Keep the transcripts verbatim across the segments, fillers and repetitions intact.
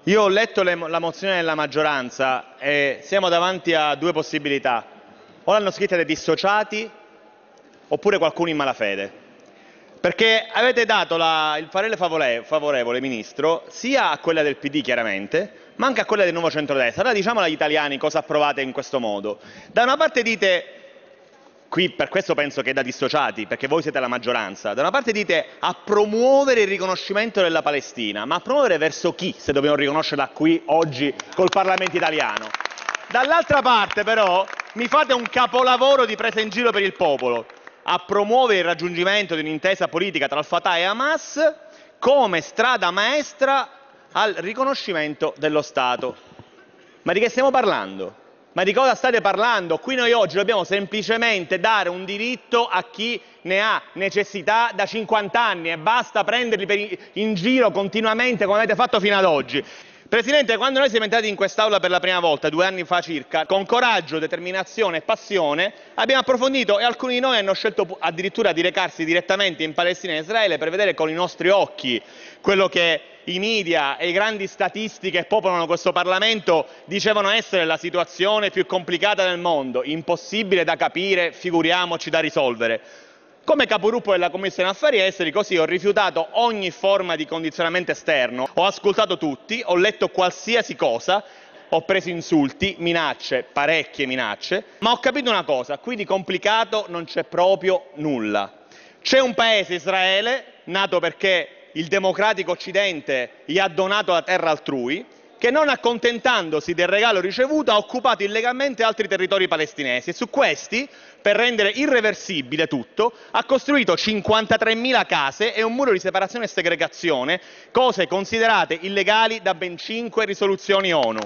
Io ho letto le, la mozione della maggioranza e siamo davanti a due possibilità. O l'hanno scritta dei dissociati oppure qualcuno in malafede. Perché avete dato la, il parere favorevole, favorevole, Ministro, sia a quella del P D chiaramente, ma anche a quella del Nuovo Centrodestra. Allora diciamo agli italiani cosa approvate in questo modo. Da una parte dite, qui per questo penso che è da dissociati, perché voi siete la maggioranza, da una parte dite a promuovere il riconoscimento della Palestina, ma a promuovere verso chi, se dobbiamo riconoscerla qui oggi col Parlamento italiano? Dall'altra parte però mi fate un capolavoro di presa in giro per il popolo, a promuovere il raggiungimento di un'intesa politica tra al-Fatah e Hamas come strada maestra al riconoscimento dello Stato. Ma di che stiamo parlando? Ma di cosa state parlando? Qui noi oggi dobbiamo semplicemente dare un diritto a chi ne ha necessità da cinquanta anni e basta prenderli per in giro continuamente come avete fatto fino ad oggi. Presidente, quando noi siamo entrati in quest'Aula per la prima volta, due anni fa circa, con coraggio, determinazione e passione, abbiamo approfondito e alcuni di noi hanno scelto addirittura di recarsi direttamente in Palestina e Israele per vedere con i nostri occhi quello che i media e i grandi statisti che popolano questo Parlamento dicevano essere la situazione più complicata del mondo, impossibile da capire, figuriamoci da risolvere. Come capogruppo della Commissione Affari Esteri, così ho rifiutato ogni forma di condizionamento esterno, ho ascoltato tutti, ho letto qualsiasi cosa, ho preso insulti, minacce, parecchie minacce, ma ho capito una cosa, qui di complicato non c'è proprio nulla. C'è un paese, Israele, nato perché il democratico Occidente gli ha donato la terra altrui, che non accontentandosi del regalo ricevuto ha occupato illegalmente altri territori palestinesi e su questi, per rendere irreversibile tutto, ha costruito cinquantatremila case e un muro di separazione e segregazione, cose considerate illegali da ben cinque risoluzioni ONU.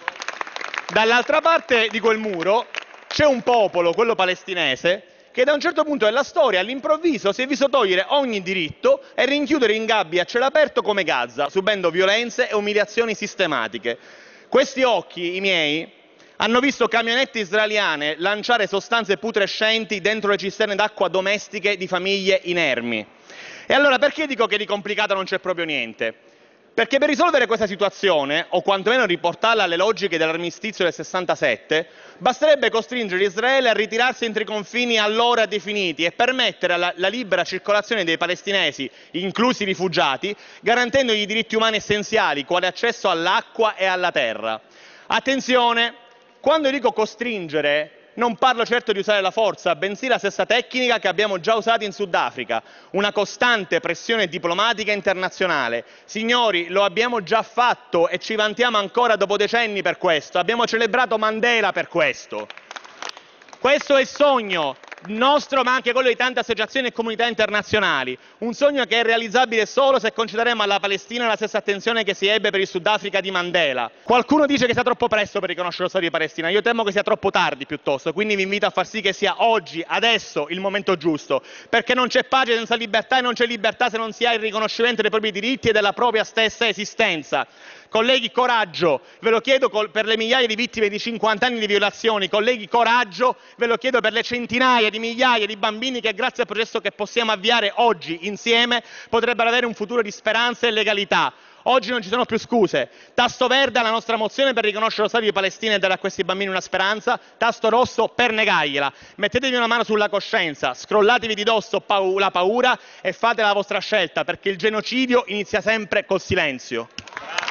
Dall'altra parte di quel muro c'è un popolo, quello palestinese, che da un certo punto della storia all'improvviso si è visto togliere ogni diritto e rinchiudere in gabbie a cielo aperto come Gaza, subendo violenze e umiliazioni sistematiche. Questi occhi, i miei, hanno visto camionette israeliane lanciare sostanze putrescenti dentro le cisterne d'acqua domestiche di famiglie inermi. E allora perché dico che di complicato non c'è proprio niente? Perché per risolvere questa situazione, o quantomeno riportarla alle logiche dell'armistizio del sessantasette, basterebbe costringere Israele a ritirarsi entro i confini allora definiti e permettere la, la libera circolazione dei palestinesi, inclusi i rifugiati, garantendogli i diritti umani essenziali, quale accesso all'acqua e alla terra. Attenzione, quando dico costringere, non parlo certo di usare la forza, bensì la stessa tecnica che abbiamo già usato in Sudafrica, una costante pressione diplomatica internazionale. Signori, lo abbiamo già fatto e ci vantiamo ancora dopo decenni per questo. Abbiamo celebrato Mandela per questo. Questo è il sogno nostro, ma anche quello di tante associazioni e comunità internazionali. Un sogno che è realizzabile solo se concederemo alla Palestina la stessa attenzione che si ebbe per il Sudafrica di Mandela. Qualcuno dice che sia troppo presto per riconoscere lo Stato di Palestina. Io temo che sia troppo tardi piuttosto, quindi vi invito a far sì che sia oggi, adesso, il momento giusto. Perché non c'è pace senza libertà e non c'è libertà se non si ha il riconoscimento dei propri diritti e della propria stessa esistenza. Colleghi, coraggio, ve lo chiedo per le migliaia di vittime di cinquanta anni di violazioni, colleghi, coraggio, ve lo chiedo per le centinaia di migliaia di bambini che grazie al processo che possiamo avviare oggi insieme potrebbero avere un futuro di speranza e legalità. Oggi non ci sono più scuse. Tasto verde alla nostra mozione per riconoscere lo Stato di Palestina e dare a questi bambini una speranza, tasto rosso per negargliela. Mettetevi una mano sulla coscienza, scrollatevi di dosso pau- la paura e fate la vostra scelta, perché il genocidio inizia sempre col silenzio.